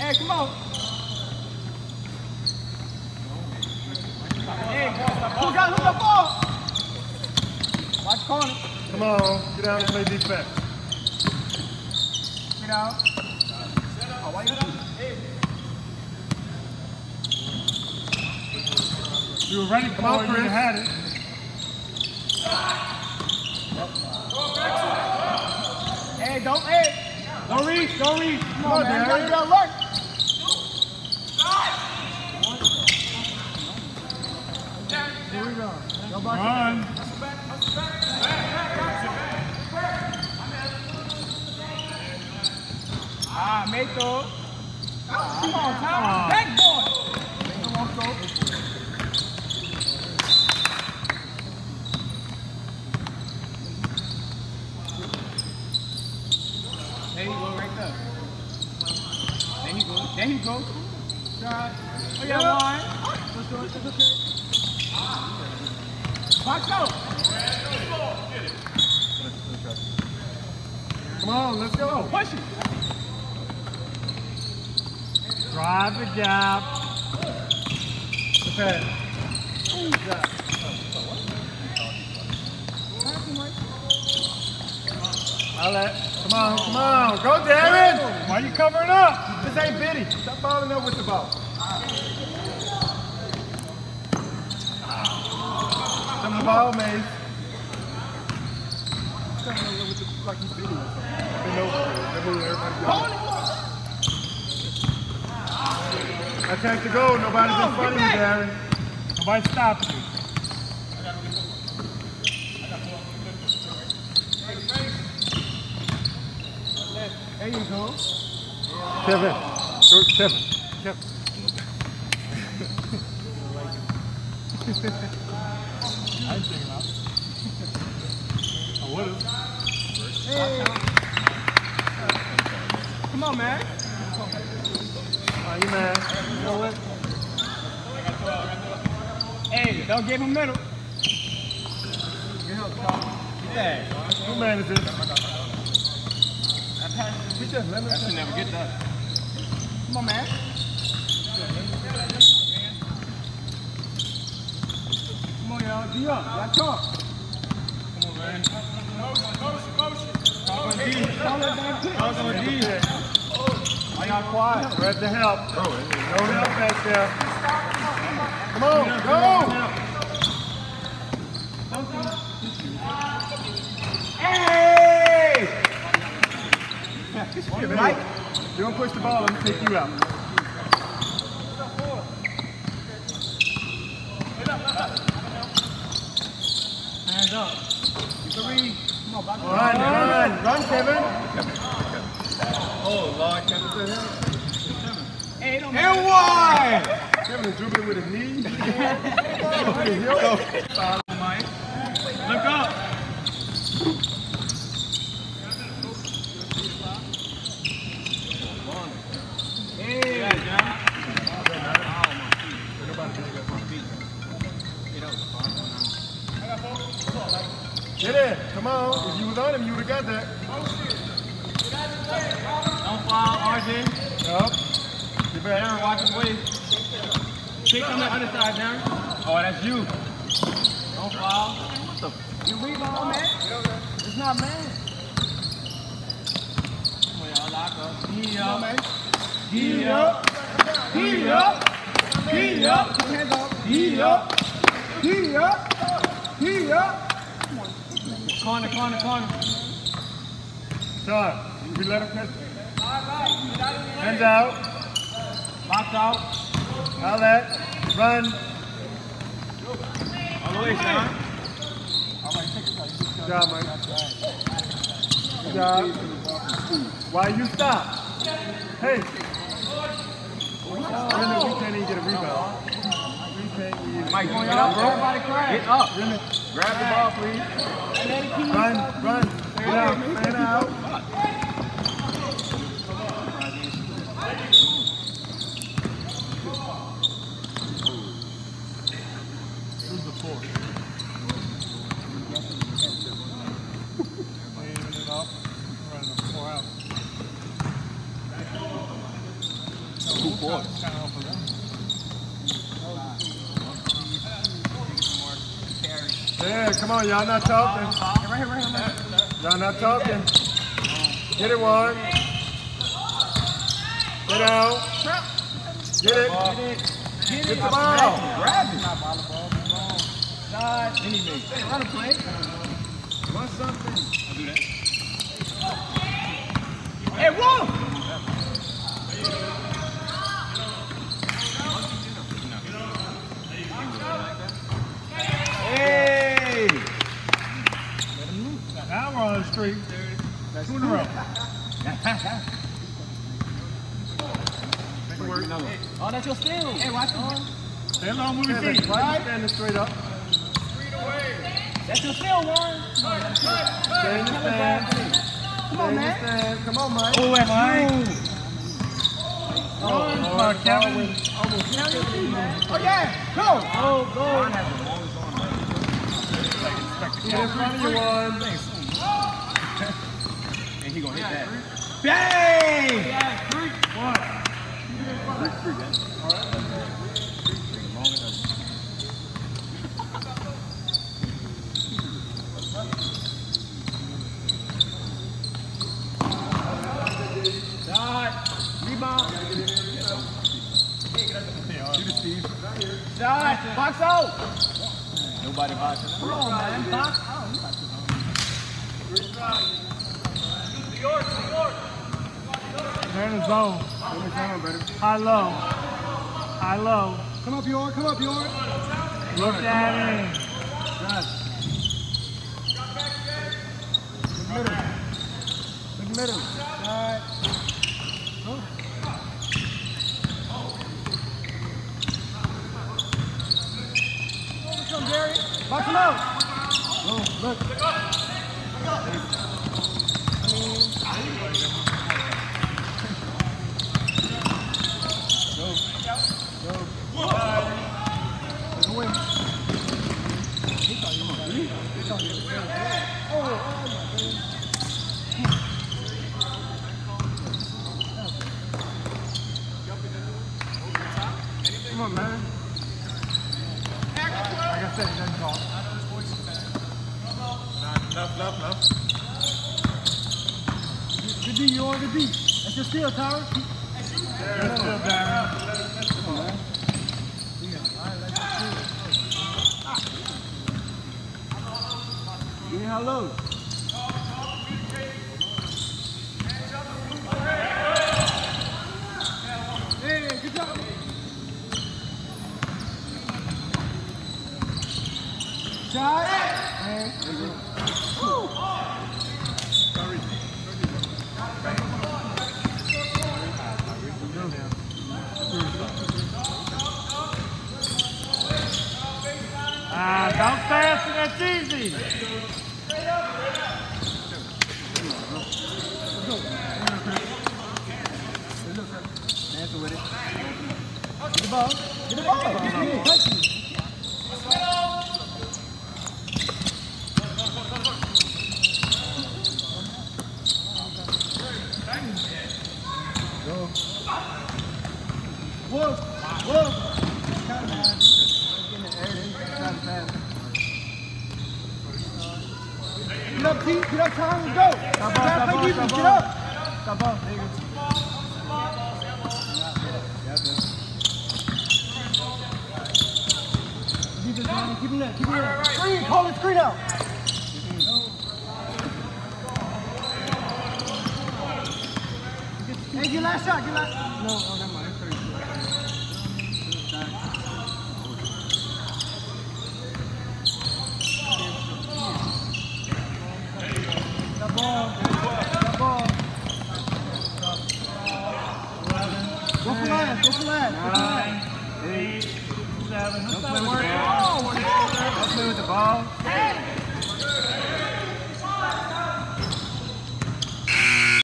Hey, come on. Hey, who got the ball? Watch corner. Come on, get out and play defense. Get out. Oh, why you You were ready, come on, Chris. You had it. Hey, don't reach. Come on, man. You gotta alert. Here we go. Go back. Run. Meto. Come on, Tom. Back boy. There you go, right there. There you go. Shot. Oh, yeah, one. Let's go. It's okay. Box out. Come on, let's go. Push it. Drive the gap. Okay. Come on. Go, Darren. Why are you covering up? This ain't bitty. Stop balling up with the ball. Come the ball, Mace. Like he's bitty or something. Attack the goal. Nobody's in front of you, Darren. Nobody stopped you. There you go. Kevin. George Kevin. I didn't think about it. I would have. Hey. Come on, man. Oh, you mad? You know what? Hey, don't give him middle. Get that. Who man is this? I should never get that. Come on, man. Come on, y'all. D up. Y'all talk. Come on, man. Motion. Talk on D. Why y'all quiet? Ready to help. No help back there. Come on, go! Hey! Mike, you don't push the ball, let me take you out. Hands up. 3. Come on, back. Run, Kevin. Oh, Lord, Kevin said him. Hey, don't And one! Kevin is dribbling with his knees. Follow, Mike. Look up. Hey, Get it. Come on. If you was on him, you would have got that. don't foul, RJ. Yup. Get back. Darren, watch his waist. Kick on the other side, Darren. Oh, that's you. Don't foul. What the? You rebound, man. It's not man. Come on, y'all. Lock up. Gee up, man. Gee up. Gee up. Gee up. Hands up. Gee up. Gee up. Gee up. Corner. Sean, you let him catch it. Hands out. Box out. Outlet. Run. All the way, Sean. Good job, Mike. Good job. Why you stop? Hey. We can't even get a rebound. Mike, get up, bro. Get up. Grab the ball, please. Run. Get out. Stand out. Who's the fourth? Waving it up. Running the 4 out. quarters. Yeah, come on, y'all not talking. Y'all not talking. Get it, one. Get down. Get it. Get the ball. Grab it. Run a play. Run something. I'll do that. Hey, whoa! Hey! Now we're on the street. 2 in a row. Oh, that's your steal. Hey, watch him. Stay low, moving feet. Why are you standing straight up? That's your steal, Warren. Stay in the stand. Come on, man. Come on, Mike. Oh, that's Mike. Oh, Kevin. Oh, yeah. Go. Oh, go. Get in front of you, one. And he gonna hit that. Bang! What? Rebound. Shot. Box out. Nobody boxing. Come on, man. Box out. They're in the zone. High low. High low. Come up, York. Come up, York. Look that in. Look middle. Shot. Come, Gary. Box him out. Oh, look. Come on, man. Like I said, he doesn't talk. Enough. Good D, York. Good D. That's your steal, Tyler. Good still, Darren. Come on, man. Give me how low. Hey, good job. Shot. Hey. Woo. Don't fast and that's easy. Answer with it. Get the ball. Get the ball. Touch you. Go. Whoa. Whoa. Get up, T. Get up, Tom. Let's go. Stop off. Get up. Stop off. There you go. Keep him there. Keep him there. Screen. Call the screen out. Hey, get last shot. Get last. No, oh, never mind. That ball. That ball. Go for last. Go for last. 9, 8, 7. Don't play with the ball.